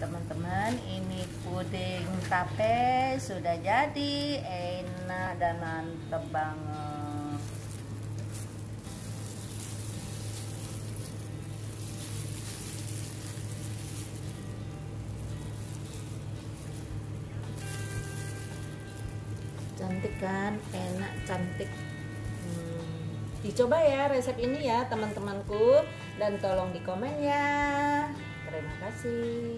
teman-teman, ini puding tape sudah jadi, enak dan mantep banget. Cantik kan, enak, cantik. Dicoba ya resep ini ya teman-temanku, dan tolong di komen ya. Terima kasih.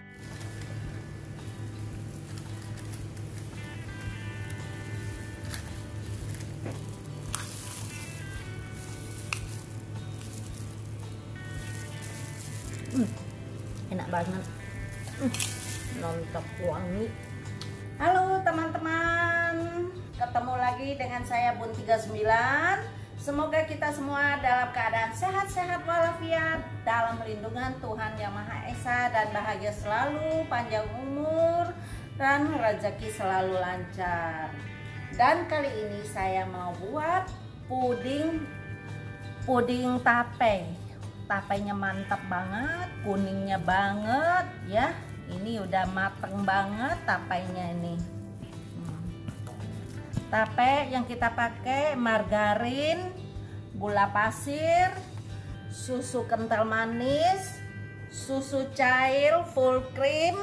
Enak banget. Mantap, wangi. Halo teman-teman, ketemu lagi dengan saya Bun 39. Semoga kita semua dalam keadaan sehat-sehat walafiat, dalam lindungan Tuhan Yang Maha Esa, dan bahagia selalu, panjang umur, dan rezeki selalu lancar. Dan kali ini saya mau buat puding tape. Tapenya mantap banget, kuningnya banget ya. Ini udah mateng banget tapenya ini. Tape yang kita pakai margarin, gula pasir, susu kental manis, susu cair full cream,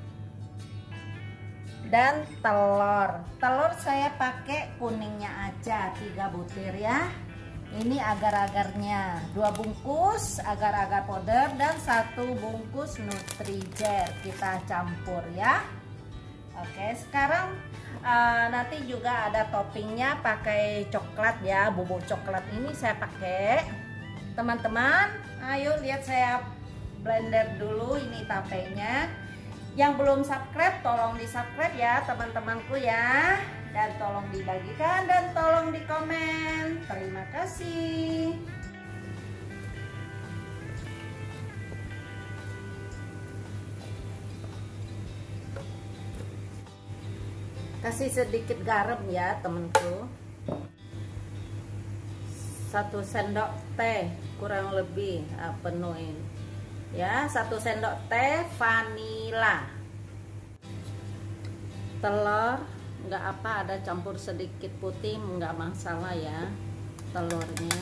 dan telur. Telur saya pakai kuningnya aja 3 butir ya. Ini agar-agarnya 2 bungkus agar-agar powder dan 1 bungkus Nutrijer, kita campur ya. Oke, sekarang nanti juga ada toppingnya pakai coklat ya, bubuk coklat ini saya pakai. Teman-teman, ayo lihat saya blender dulu ini tapenya. Yang belum subscribe tolong di subscribe ya teman-temanku ya, dan tolong dibagikan dan tolong di komen. Terima kasih. Kasih sedikit garam ya temanku, 1 sendok teh kurang lebih, penuhin ya. 1 sendok teh vanila. Telur nggak apa, ada campur sedikit putih nggak masalah ya telurnya.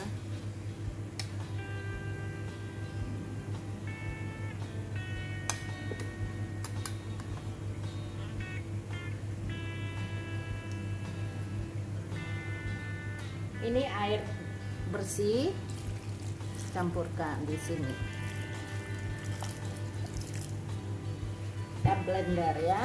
Ini air bersih, campurkan di sini. Kita blender ya.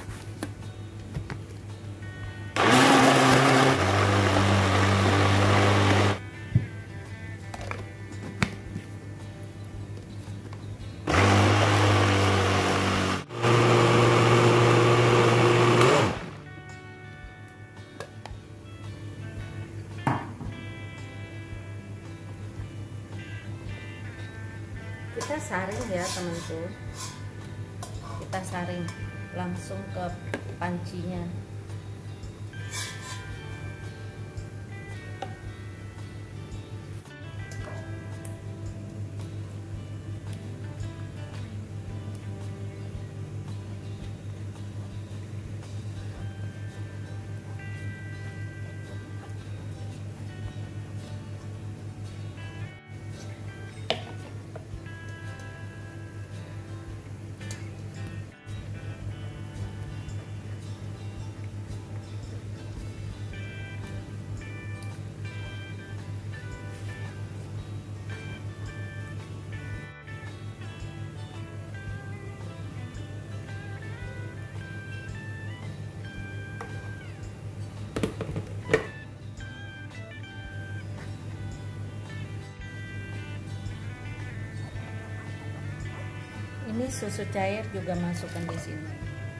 Kita saring ya temanku, kita saring langsung ke pancinya. Ini susu cair juga masukkan di sini.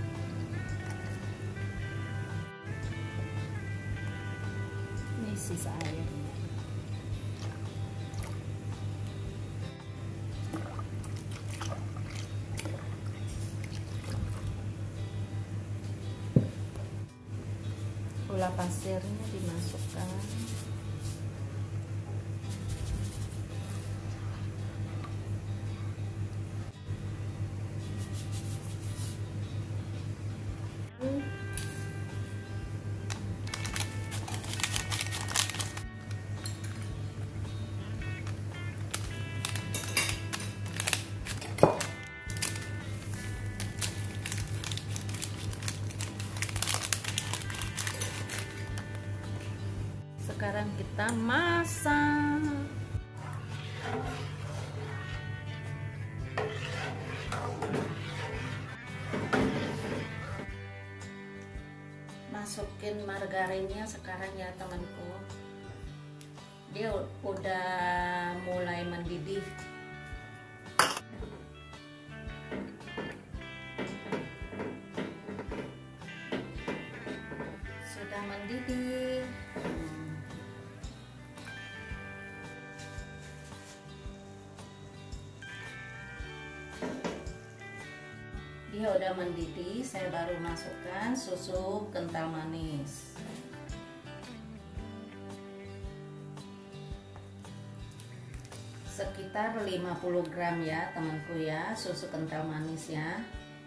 Ini sisa airnya. Gula pasirnya dimasukkan. sekarang kita masak. Masukin margarinnya sekarang ya temanku. Dia udah mulai mendidih. Sudah mendidih. Dia udah mendidih, saya baru masukkan susu kental manis. Sekitar 50 gram ya temanku ya, susu kental manis ya.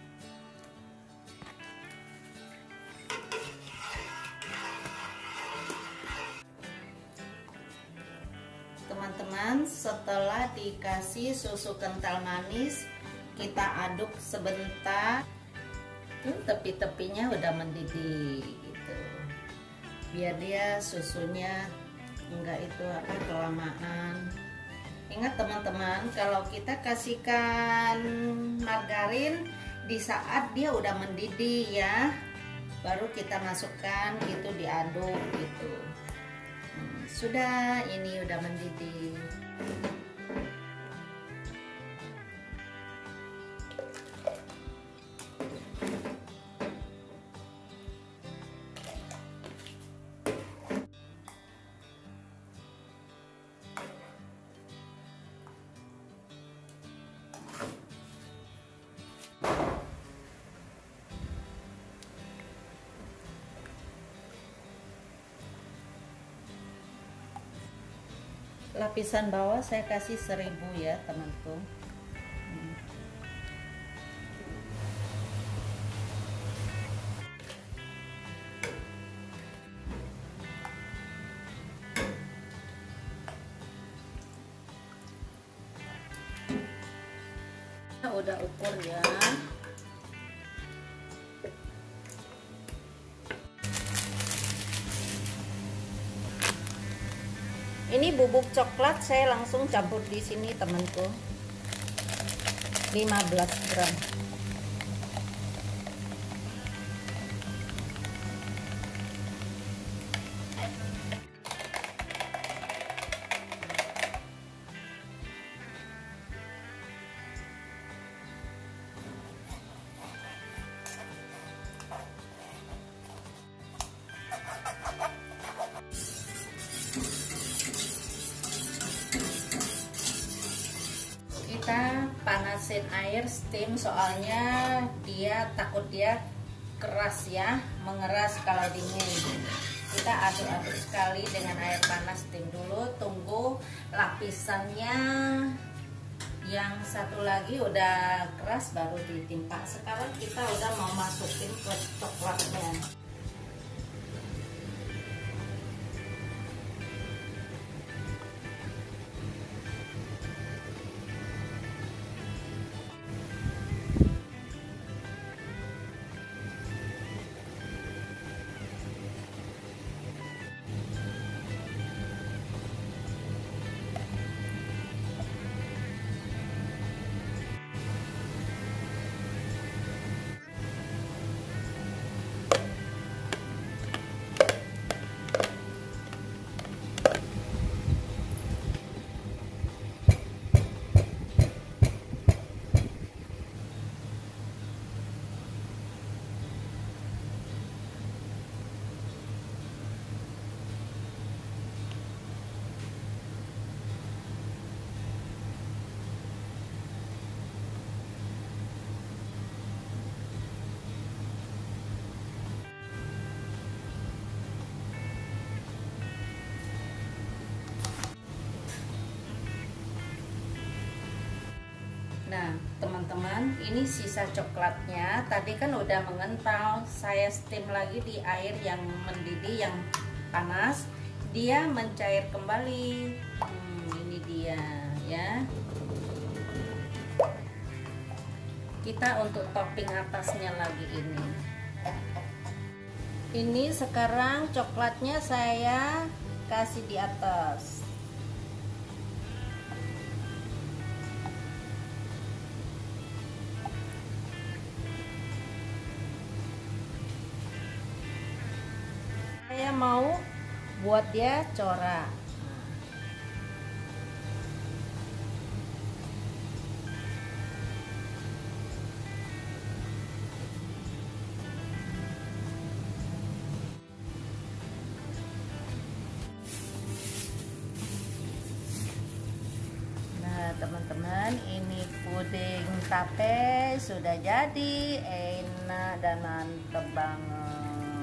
Teman-teman, setelah dikasih susu kental manis, kita aduk sebentar. Tuh tepi-tepinya udah mendidih gitu. Biar dia susunya enggak itu apa kelamaan. Ingat teman-teman, kalau kita kasihkan margarin di saat dia udah mendidih ya, baru kita masukkan gitu, diaduk gitu. Sudah, ini udah mendidih. Lapisan bawah saya kasih 1000 ya temanku. Udah ukur ya. Ini bubuk coklat saya langsung campur di sini temanku. 15 gram. Kita panasin air steam, soalnya dia takut dia keras ya, mengeras kalau dingin. Kita aduk-aduk sekali dengan air panas steam dulu, tunggu lapisannya yang satu lagi udah keras baru ditimpa. Sekarang kita udah mau masukin ke coklatnya. Nah teman-teman, ini sisa coklatnya. Tadi kan udah mengental, saya steam lagi di air yang mendidih, yang panas. Dia mencair kembali. Ini dia ya. Kita untuk topping atasnya lagi ini. Ini sekarang coklatnya saya kasih di atas. Saya mau buat dia corak. Nah teman-teman, ini puding tape sudah jadi, enak dan mantep banget.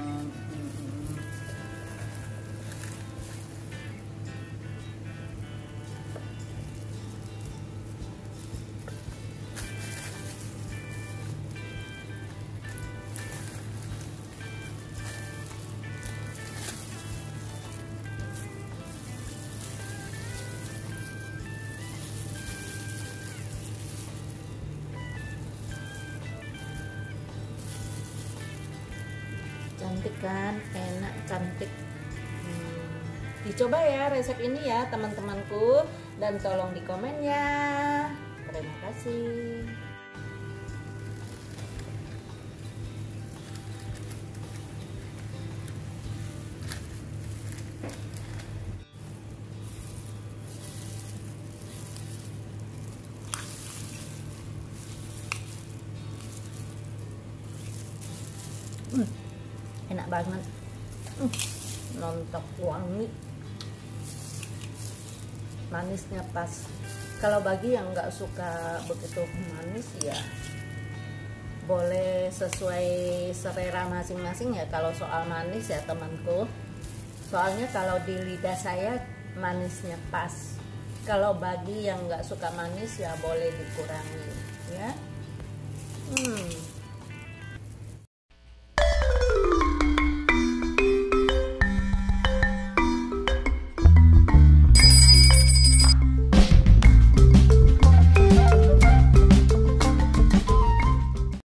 Cantik kan, enak, cantik. Dicoba ya resep ini ya teman-temanku, dan tolong di komen ya. Terima kasih. Enak banget, nontok wangi, manisnya pas. Kalau bagi yang nggak suka begitu manis ya boleh sesuai selera masing-masing ya kalau soal manis ya temanku. Soalnya kalau di lidah saya manisnya pas. Kalau bagi yang nggak suka manis ya boleh dikurangi ya.